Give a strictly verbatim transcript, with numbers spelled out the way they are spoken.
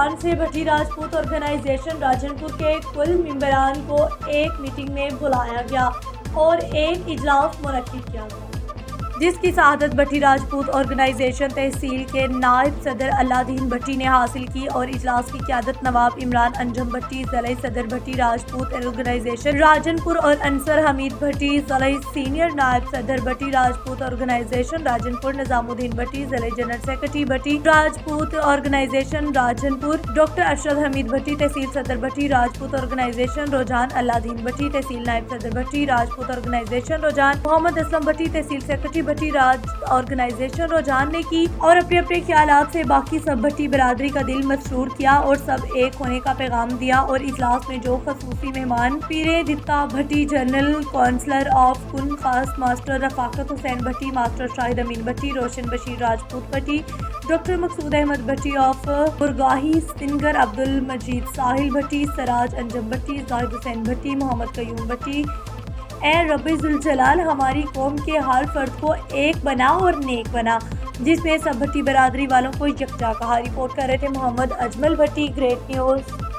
इमरान से भट्टी राजपूत ऑर्गेनाइजेशन राजनपुर के कुल मेंबरान को एक मीटिंग में बुलाया गया और एक इजलास मुनक्किद किया गया, जिसकी सआदत भट्टी राजपूत ऑर्गेनाइजेशन तहसील के नायब सदर अल्लादीन भट्टी ने हासिल की और इजलास की क़यादत नवाब इमरान अंजम भट्टी, ज़िला सदर भट्टी राजपूत ऑर्गेनाइजेशन राजनपुर और अंसर हमीद भट्टी, ज़िला सीनियर नायब सदर भट्टी राजपूत ऑर्गेनाइजेशन राजनपुर, निजामुद्दीन भट्टी, ज़िला general secretary Bhatti Rajput organisation Rajanpur, doctor Arshad Hamid Bhatti, तहसील सदर भट्टी राजपूत ऑर्गेनाइजेशन रोजान, अल्लादीन भट्टी, तहसील नायब सदर भट्टी राजपूत ऑर्गेनाइजेशन रोजान, मोहम्मद असलम भट्टी, तहसील सेक्रेटरी भट्टी राज ऑर्गेनाइजेशन रोजान ने की और अपने अपने ख्यालात से बाकी सब भट्टी बरादरी का दिल मसरूर किया और सब एक होने का पैगाम दिया। और इजलास में जो खसूसी मेहमान पीरे दित्ता भट्टी, जनरल काउंसलर ऑफ कुन खास master Rafaqat Hussain Bhatti, master Shahid Amin Bhatti, Roshan Bashir Rajput Bhatti, doctor Maqsood Ahmed Bhatti of Burgahi, singer Abdul Majeed Sahil Bhatti, Siraj Anjum Bhatti, Zahid Hussain Bhatti, Mohammad Qayyum Bhatti, ए रब्बे जुल जलाल हमारी कौम के हर फर्द को एक बना और नेक बना, जिसमें सब भट्टी बरादरी वालों को यकजा कहा। रिपोर्ट कर रहे थे मोहम्मद अजमल भट्टी, ग्रेट न्यूज़।